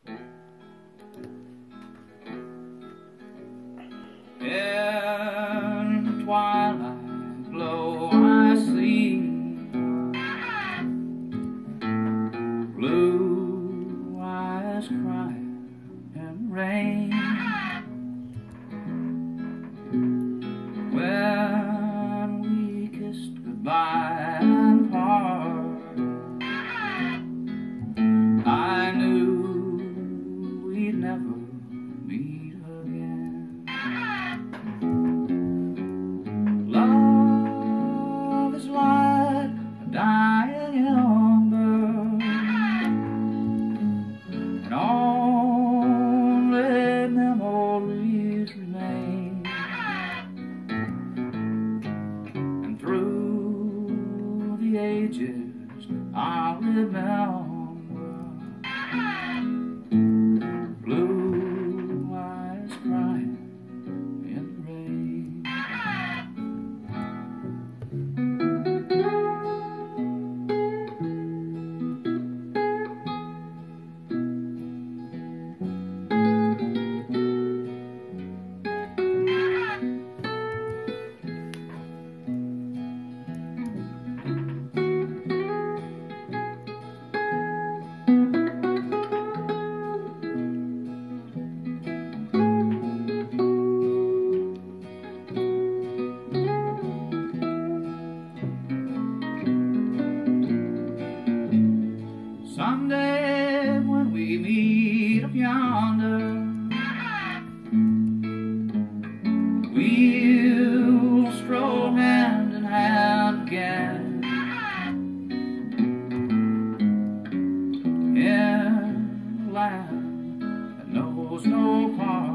In the twilight glow I see blue eyes crying in rain. When we kissed goodbye and part, I knew we'd never meet again. Love is like a dying ember, and only memories remain. And through the ages I'll remember blue eyes crying in the rain. Someday when we meet up yonder, we'll stroll hand in hand again in a land that knows no part.